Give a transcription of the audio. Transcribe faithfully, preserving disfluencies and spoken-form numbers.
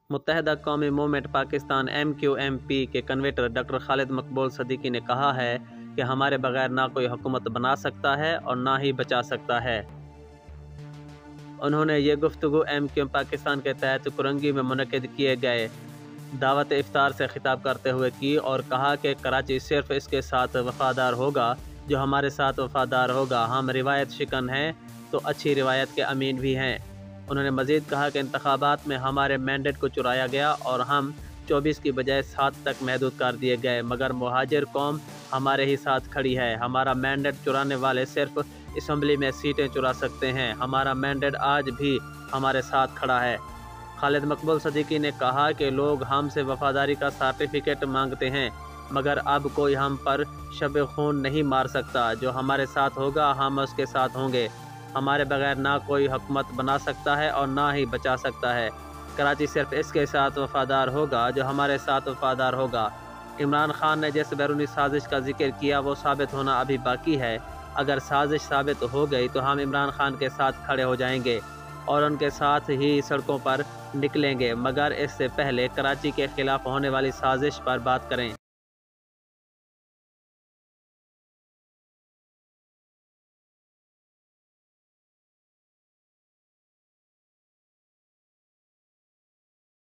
متحدہ قومی movement Pakistan M Q M P کے کنوینر ڈاکٹر خالد مقبول صدیقی نے کہا ہے کہ ہمارے بغیر نہ کوئی حکومت بنا سکتا ہے اور نہ ہی بچا سکتا ہے۔ انہوں نے یہ گفتگو ایم کیو ایم پاکستان کے تحت کرنگی میں منعقد کیے گئے دعوت افطار سے خطاب کرتے ہوئے کی اور کہا کہ کراچی صرف اس کے ساتھ وفادار ہوگا جو ہمارے ساتھ وفادار ہوگا۔ ہم روایت شکن ہیں تو اچھی روایت کے امین بھی ہیں۔ انہوں نے مزید کہا کہ انتخابات میں ہمارے مینڈیٹ کو چرایا گیا اور ہم چوبیس کی بجائے سات تک محدود کر دیے گئے، مگر مہاجر قوم ہمارے ہی ساتھ کھڑی ہے۔ ہمارا مینڈیٹ چرانے والے صرف اسمبلی میں سیٹیں چرا سکتے ہیں، ہمارا مینڈیٹ آج بھی ہمارے ساتھ کھڑا ہے۔ خالد مقبول صدیقی نے کہا کہ لوگ ہم سے وفاداری کا سرٹیفکیٹ مانگتے ہیں، مگر اب کوئی ہم پر شب خون نہیں مار سکتا۔ جو ہمارے ساتھ ہوگا ہم اس کے ساتھ ہوں گے۔ ہمارے بغیر نہ کوئی حکومت بنا سکتا ہے اور نہ ہی بچا سکتا ہے۔ کراچی صرف اس کے ساتھ وفادار ہوگا جو ہمارے ساتھ وفادار ہوگا۔ عمران خان نے جس بیرونی سازش کا ذکر کیا وہ ثابت ہونا ابھی باقی ہے۔ اگر سازش ثابت ہو گئی تو ہم عمران خان کے ساتھ کھڑے ہو جائیں گے اور ان کے ساتھ ہی سڑکوں پر نکلیں گے، مگر اس سے پہلے کراچی کے خلاف ہونے والی سازش پر بات کریں۔